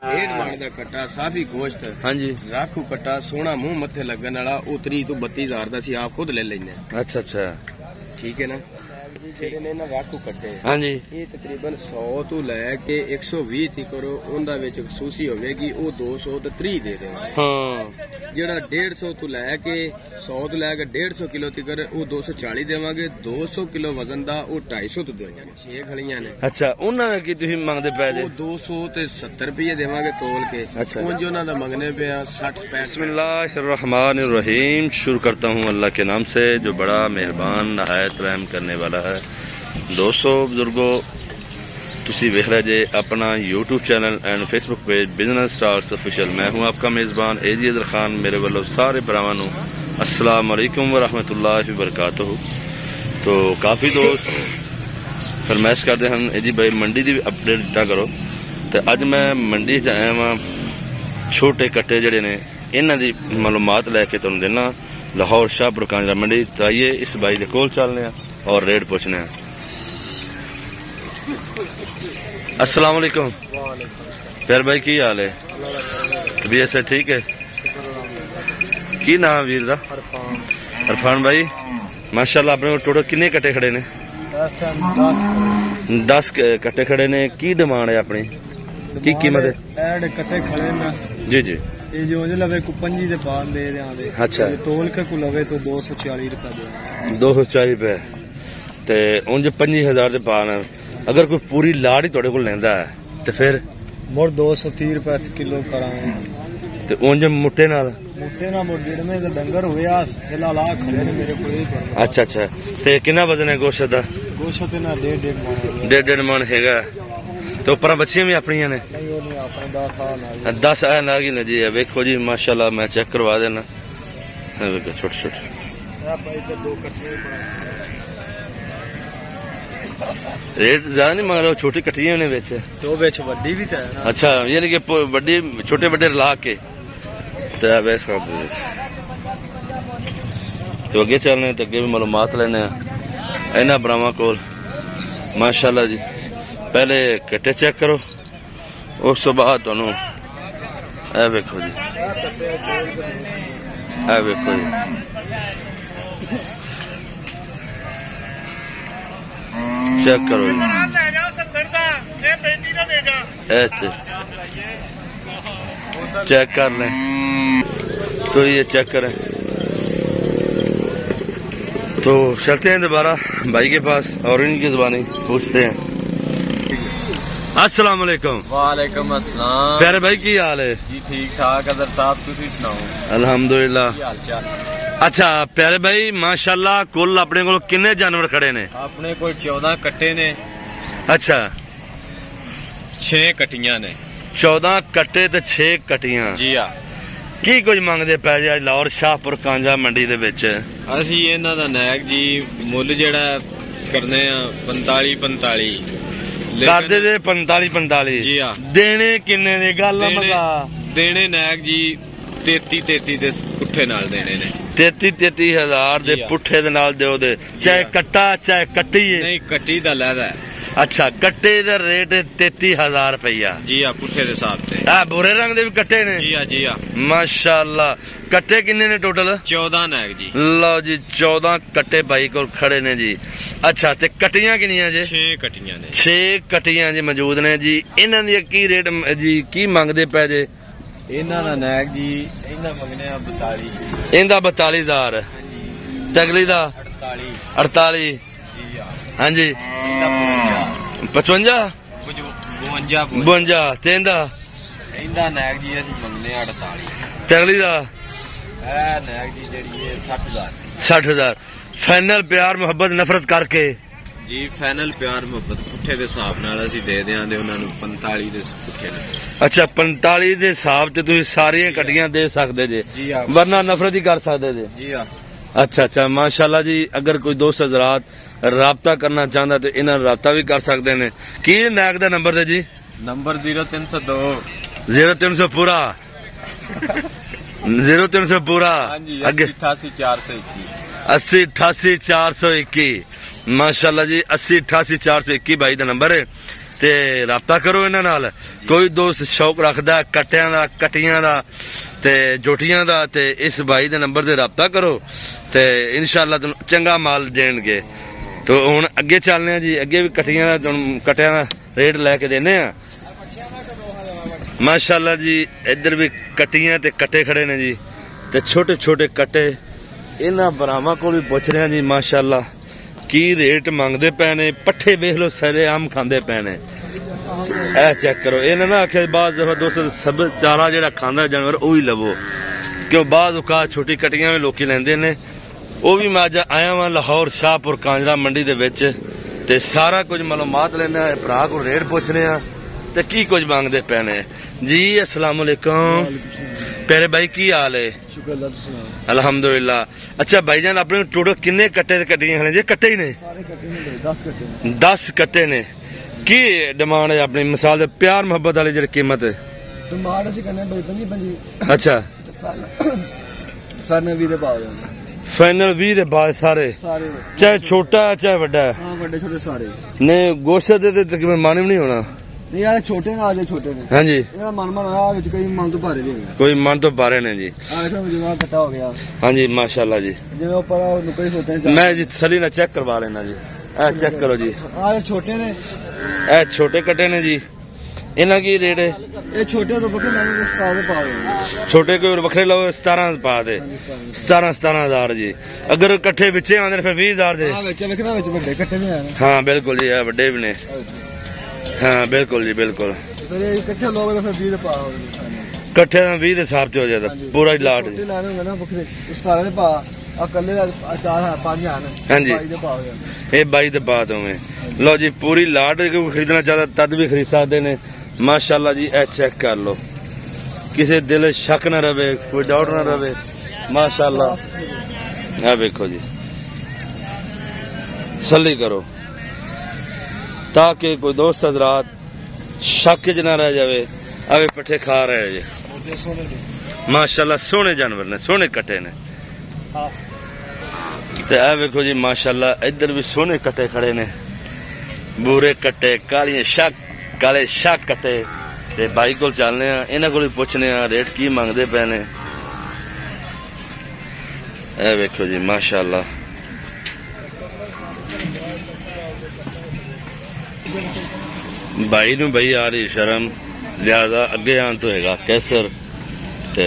डेढ़ मन का कट्टा साफी गोश्त। हाँ जी। राखू कट्टा सोना मुंह मथे लगन वाला वो 30 तो 32,000 का सी आप खुद ले लेने। अच्छा अच्छा ठीक है ना। राखू कट्टे हाँ जी ये तकरीबन 100 तो लैके 120 थी करो उनका खसूसी होगी वो 200 तो 30 दे दे। हाँ जेड़ा 150 तो लैके 100 तो लैके 150 किलो तिकर वो 240 देवांगे। 200 किलो वजन दा वो 250 तो देवांगे। 6 खड़ियां ने। अच्छा उन्होंने की तुसीं मंगदे पे जे 270 रुपये देवांगे तोल के। अच्छा उंज उन्हां दा मंगने पे 60-65। बिस्मिल्लाहिर्रहमानिर्रहीम। शुरू करता हूँ अल्लाह के नाम से जो बड़ा मेहरबान नहायत रहम करने वाला है। दोस्तों बुजुर्गो तुसी वेख रहे जे अपना YouTube channel and Facebook page Business Stars official. मैं हूं आपका मेज़बान एजी अदर खान। मेरे वालों सारे भरावां नूं अस्सलाम वालेकुम व रहमतुल्लाहि व बरकातुहू। तो काफ़ी दोस्त फरमाइश करते हैं एजी भाई मंडी की अपडेट दिता करो। तो अज मैं मंडी च आया वां छोटे कट्टे जड़े ने इन्हां दी मालूमात लैके तुहानूं देना लाहौर शाहपुर कांजरा मंडी। तो आइए इस भाई के कोल चलने और रेट पूछने हैं। अस्सलाम वालेकुम प्यार भाई की हाल है? तबीयत से ठीक है? की नाम वीर दा? अरफान भाई माशाल्लाह अपने को टोटल किन्ने कट्टे खड़े ने? 10 कट्टे खड़े ने। की डिमांड है अपनी की कीमत है? कट्टे खड़े ना जी जी ये जो लवे को 25 दे पान दे रहे हैं। अच्छा तोल के को लवे तो 240 रुपए दे। 240 रुपए ते उंज 25,000 दे पान। अगर कोई पूरी लाड़ ही थोड़े को लेंदा है तो फिर मोर 230 रुपए किलो करांगे। ते उंज मुट्टे नाल मुट्टे में तो डंगर हुए आ फिलहाल आ खड़े ने मेरे को। अच्छा अच्छा ते कितना वजन है गोश्त दा? गोश्त ना 1.5 मन हैगा। तो ऊपर बच्चियां भी अपनी ने? 10 नागी ने जी। वेखो जी माशाल्लाह मैं चेक करवा देना। छोटे छोटे रेट ज्यादा नहीं मांग रहे छोटी कट्टियां ने बेच तो बेच वड्डी भी है। अच्छा यानी कि वड्डी छोटे बड़े रला के तो अगे चलने तो अगे भी मालूमात लेने इन्हां भरावां कोल माशाल्लाह जी। पहले कट्टे चेक करो उस तो बाद तुहानूं ए वेखो जी ए वेखो जी चेक करो जी। चेक कर लें तो ये चेक करें। तो चलते हैं दोबारा भाई के पास और इनकी जुबानी पूछते हैं। अस्सलाम वालेकुम। वालेकुम अस्सलाम। प्यारे भाई की हाल है? जी ठीक ठाक अदर साहब तुसी सुनाओ? अल्हम्दुलिल्लाह। की हाल चाल? अच्छा प्यारे भाई माशाल्लाह कुल अपने को किन्ने जानवर खड़े ने? अपने को 14 कट्टे ने। अच्छा 6 कट्टियां ने। 14 कट्टे ते 6 कट्टियां जी हाँ। की कुछ मंगदे पै जे लाहौर शाहपुर कांजा मंडी दे विच? असीं इन्हां दा नायक जी मुੱਲ जेड़ा करने 45 करदे दे 45 जी हाँ। देने किन्ने दी गल मगा? देने नायक जी 33 दे पुट्ठे नाल देने ने। 33,000 दे पुट्ठे दे नाल दिओ दे चाहे कट्टा चाहे कट्टी है? नहीं कट्टी दा लैदा है। अच्छा कट्टे दा रेट 33,000 रुपया जी हाँ पुट्ठे दे साथ ते। भूरे रंग दे भी कट्टे ने? जी हाँ जी हाँ माशाल्लाह। कट्टे किन्ने ने टोटल? 14 नायक जी। लो जी 14 कट्टे भाई को खड़े ने जी। अच्छा ते कट्टियां किन्नियां जे? 6 कट्टियां ने। 6 कट्टियां जी मौजूद ने जी। इन्हां दी की रेट जी की मंगदे पे जे? इन्हां दा नायक जी इन्हां मंगने 42। इंदा 42,000। तगली दा 48 हाँ जी 55 52 तेंदा इंदा नायक जी असीं मंगने 48। तगली दा नायक जी जेड़ी 60,000। फाइनल प्यार मुहब्बत नफरत करके जी फाइनल प्यार मुहब्बत पुट्ठे दे हिसाब नाल असीं दे देंगे उन्हां नूं 45 दे पुट्ठे ने। अच्छा 45 दे हिसाब ते तुसीं सारियां कट्टियां दे सकदे जे जी हां वरना नफरत ही कर सकदे जे जी हां। अच्छा अच्छा माशाल्लाह जी। अगर कोई दोस्त हज़रात राबता करना चाहता तो इन्हां राबता भी कर सकते हैं। की नायक दा नंबर दे जी? नंबर 0302 पूरा 0300 पूरा 80 88 421 माशाल्लाह जी 80 88 421 भाई दा नंबर है। ते राबता करो इन्हां नाल। कोई दोस्त शौक रखदा कट्टियां दा, कट्टियां दा ते जोटियां दा, ते इस भाई दे नंबर ते राबता करो ते इंशाअल्लाह तुहानू चंगा माल देणगे। तो हुण अगे चलने जी, अगे भी कट्टियां दा कट्टियां दा रेट लैके देने आ माशाअल्लाह जी। इधर भी कट्टियां ते कट्टे खड़े ने जी, ते छोटे छोटे कट्टे इन्हां भरावां कोल भी पुछ रहे जी माशाअल्लाह की रेट मंगदे पे ने। पट्ठे वेख लो सारे आम खांदे पे ने, ए चेक करो। इन्हें ना आखे बाद दोस्तों सब चारा जेड़ा खांदा जानवर वही लवो, क्यों बाद उका छोटी कट्टियां भी लोग लेंदे ने। वो भी मैं अज आया वां लाहौर शाहपुर कांजरा मंडी दे विच, ते सारा कुछ मालूमात लेना भरा को रेट पुछने ते की कुछ मांगदे पे ने जी। अस्सलाम वालेकुम प्यारे भाई, की हाल है? अल्हम्दुलिल्लाह। अच्छा भाईजान, अपने टोटल किन्ने कट्टे ते कट्टियां ने जी? कट्टे ही ने 10 कट्टे ने। की डिमांड है अपनी मिसाल दे प्यार मोहब्बत वाली जेह्ड़ी कीमत है? डिमांड असीं करने 25। अच्छा, फाइनल 20 दे भाव फाइनल 20 दे बाद सारे, चाहे छोटा है चाहे बड़ा है? हां, बड़े छोटे सारे। नहीं गोश्त दे तकरीबन माने भी नहीं होना। नहीं यार, छोटे ने आज छोटे ने। हाँ जी, इहदा मन होया विच कोई मन तो भारे भी है, कोई मन तो भारे ने जी। आ देखो जिवें कट्टा हो गया। हाँ जी माशाल्लाह जी, जिवें ऊपर नुकड़ी होते हैं। मैं जी सली ना चेक करवा लेना जी। ए चेक करो जी, आ छोटे ने, ए छोटे कट्टे ने जी। इन्हां की रेट है? ये छोटे तो बकरे लाने 17 दे पाओ। छोटे कोई बखरे लो 17 पा दे, 17,000 जी। अगर कट्ठे विचे आंदे फिर 20,000 दे। हां, विच विकना विच बड़े कट्टे भी हैं। हाँ बिल्कुल जी, ये बड़े भी ने। हाँ बिल्कुल जी बिल्कुल। फिर ये इकट्ठे लोग तो फिर 20 दे पाओ। कट्ठे 20 दे हिसाब से हो जाता पूरा ही लाट। छोटे लाने होंगे ना बकरे 17 दे पा, आ कल्ले 4 5 हैं। हां जी, 22 दे पाओ। ये 22 दे बात होवे। लो जी पूरी लाट कोई खरीदना चाहता तद भी खरीद सकते ने माशाल्लाह जी। ए चेक कर लो, किसी दिल शक ना रहे, कोई डाउट ना रहे माशाल्लाह। ए देखो जी, सली करो ताकि कोई दोस्त हजरात शक च ना रह जावे। अवे पट्ठे खा रहे जी माशाल्लाह, सोहने जानवर ने, सोहने कट्टे ने। ते ए देखो जी माशाल्लाह, इधर भी सोहने कट्टे खड़े ने, बूरे कट्टे, कालियां शक, काले शक कट्टे। ते भाई को चलने इन्हां कोल पुछने रेट की मंगदे पे ने। ए देखो जी माशाल्लाह, भाई नू भाई आ रही शर्म, लिहाजा अगे आन तो हैगा कैसर। ते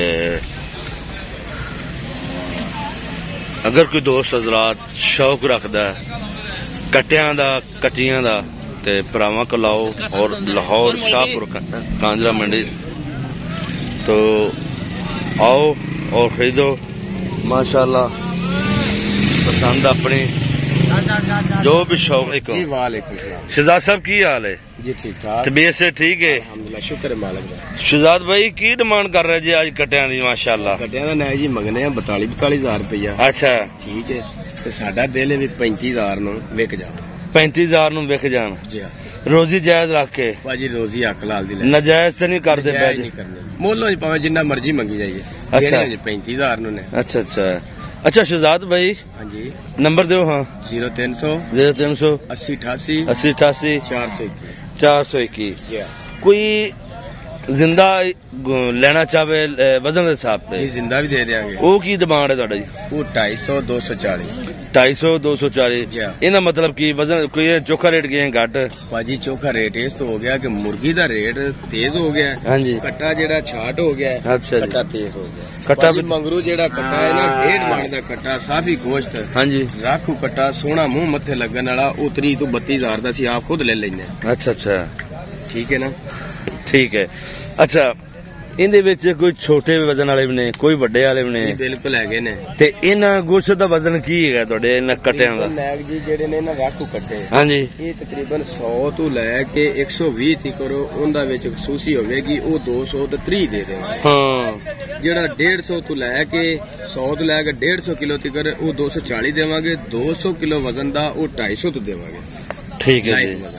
अगर कोई दोस्त हजरात शौक रखदा कट्टियां दा, कट्टियां दा, ते भरावां को लाओ और लाहौर शाहपुर कांजरा मंडी तो आओ और खरीदो माशाल्लाह। पसंद अपनी जो भी शौक। शहजाद साहब की हाल है जी? ठीक ठाक, तबीयत से ठीक है? अल्हम्दुलिल्लाह, शुक्र है मालिक दा। शहजाद भाई की डिमांड कर रहे जी आज कट्टियां दी? माशाल्लाह कट्टियां दा नहीं जी मंगने 42,000 रुपया। अच्छा ठीक है, ते साडा दिल है भी 35,000 नु विक जा। 35,000 नु विक जान जी। रोजी जायज रख के भाजी, रोजी हक लाल दी ले, नजायज से नहीं करते पे जी? मोलो जी पावे जिन्ना मर्जी मंगी जाइए। अच्छा 35,000 नु ने। अच्छा अच्छा अच्छा शहजाद भाई हाँ जी, नंबर दो। हाँ 0300 0300 80 88 80 88 421। कोई जिंदा लेना चाहे वजन के हिसाब से जी जिंदा भी दे देंगे। वो की डिमांड है ਤੁਹਾਡਾ जी? वो 250 240 250 240। ਇਹਦਾ मतलब की वजन कोई चोखा रेट की घट? भाजी चोखा रेट इस तो हो गया कि मुर्गी दा रेट तेज हो गया। हाँ जी, कट्टा जेड़ा छाट हो गया। अच्छा कट्टा तेज हो गया। कट्टा मंगरू जेड़ा कट्टा है ना 1.5 मन दा कट्टा, साफी गोश्त। हाँ जी, राखू कट्टा सोना मुंह मत्थे लगन वाला, वो 30 तो 32,000 दा सी आप खुद ले लेने। अच्छा अच्छा ठीक है ना? ठीक है। अच्छा इहदे विच कोई छोटे वजन वाले भी ने, कोई वड्डे वाले भी ने? बिल्कुल है ने। ते इन्हां गोश्त दा वजन की है तुहाडे इन्हां कट्टियां दा? नैग जी जेड़े ने ना राखू कट्टे, हाँ जी, ये तकरीबन 100 तो लैके 120 तक करो, उनदा विच खसूसी होवेगी वो 200 ते 30 दे देंगे। हाँ जेड़ा 150 तो लैके 100 तो लैके 150 किलो तक वो 240 देवांगे। 200 किलो वजन दा वो 250 तो देवांगे। ठीक है जी,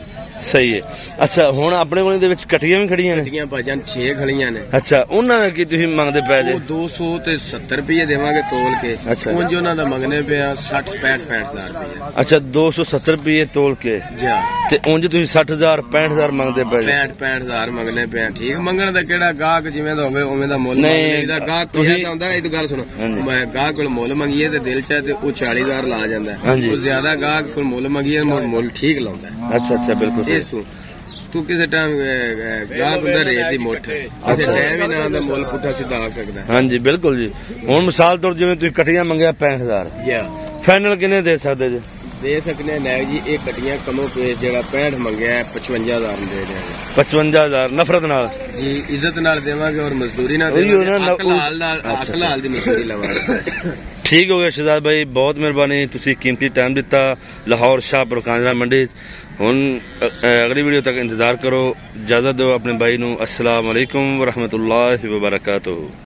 ਸਹੀ ਹੈ। ਅੱਛਾ ਹੁਣ ਆਪਣੇ ਕੋਲ ਇਹਦੇ ਵਿੱਚ ਕਟੀਆਂ ਵੀ ਖੜੀਆਂ ਨੇ? ਕਟੀਆਂ ਭਾਜਨ 6 ਖੜੀਆਂ ਨੇ। ਅੱਛਾ ਉਹਨਾਂ ਦਾ ਕੀ ਤੁਸੀਂ ਮੰਗਦੇ ਪਏ ਜੇ? ਉਹ 270 ਰੁਪਏ ਦੇਵਾਂਗੇ ਤੋਲ ਕੇ। ਉਂਝ ਉਹਨਾਂ ਦਾ ਮੰਗਨੇ ਪਿਆ 65,000 ਰੁਪਏ। ਅੱਛਾ 270 ਰੁਪਏ ਤੋਲ ਕੇ ਜੀ ਤੇ ਉਂਝ ਤੁਸੀਂ 60,000 65,000 ਮੰਗਦੇ ਪਏ? 65,000 ਮੰਗਨੇ ਪਿਆ। ਠੀਕ ਮੰਗਣ ਦਾ ਕਿਹੜਾ ਗਾਹਕ ਜਿਵੇਂ ਦਾ ਹੋਵੇ ਉਵੇਂ ਦਾ ਮੁੱਲ ਮੰਗਦਾ। ਗਾਹਕ ਕੋਈ ਐਸਾ ਹੁੰਦਾ ਇਹ ਗੱਲ ਸੁਣੋ, ਮੈਂ ਗਾਹਕ ਕੋਲ ਮੁੱਲ ਮੰਗੀਏ ਤੇ ਦਿਲ ਚ ਤੇ ਉਹ 40,000 ਲਾ ਜਾਂਦਾ। ਉਹ ਜ਼ਿਆਦਾ ਗਾਹਕ ਕੋਲ ਮੁੱਲ ਮੰਗੀਏ ਮੁੱਲ ਠੀਕ ਲਾਉਂਦਾ। ਅੱਛਾ ਅੱਛਾ ਬਿਲਕੁਲ। ਇਸ ਤੂੰ ਕਿਸੇ ਟਾਈਮ ਗਾਹਕ ਹੁੰਦਾ ਰੇਟ ਦੀ ਮੁੱਠ, ਕਿਸੇ ਟਾਈਮ ਹੀ ਨਾ ਦਾ ਮੁੱਲ ਪੁੱਠਾ ਸਿੱਧਾ ਆ ਸਕਦਾ। ਹਾਂਜੀ ਬਿਲਕੁਲ ਜੀ। ਹੁਣ ਮਿਸਾਲ ਤੌਰ ਜਿਵੇਂ ਤੁਸੀਂ ਕਟੀਆਂ ਮੰਗਿਆ 65,000, ਫਾਈਨਲ ਕਿੰਨੇ ਦੇ ਸਕਦੇ ਜੀ? ਦੇ ਸਕਨੇ ਨਾਇਕ ਜੀ ਇਹ ਕਟੀਆਂ ਕਮੋ ਪੇਸ਼ ਜਿਹੜਾ 65 ਮੰਗਿਆ 55,000 ਦੇ ਦੇਵਾਂਗੇ। 55,000 ਨਫ਼ਰਤ ਨਾਲ ਜੀ, ਇੱਜ਼ਤ ਨਾਲ ਦੇਵਾਂਗੇ ਔਰ ਮਜ਼ਦੂਰੀ ਨਾਲ ਦੇਵਾਂਗੇ। ਅਕਲਾਲ ਦੀ ਮਜ਼ਦੂਰੀ ਲਵਾਂਗੇ। ਠੀਕ ਹੋ ਗਿਆ ਸ਼ਹਜ਼ਾਦ ਭਾਈ, ਬਹੁਤ ਮਿਹਰਬਾਨੀ, ਤੁਸੀਂ ਕੀਮਤੀ ਟਾਈਮ ਦਿੱਤਾ। ਲਾਹੌਰ ਸ਼ਾਹਪੁਰ ਕਾਂਜਰਾ ਮੰਡੀ। ਹੁਣ ਅਗਲੀ ਵੀਡੀਓ ਤੱਕ ਇੰਤਜ਼ਾਰ ਕਰੋ। ਇਜਾਜ਼ਤ ਦਿਓ ਆਪਣੇ ਭਾਈ ਨੂੰ। अस्सलाम वालेकुम वरहमतुल्लाहि वबरकातुहू।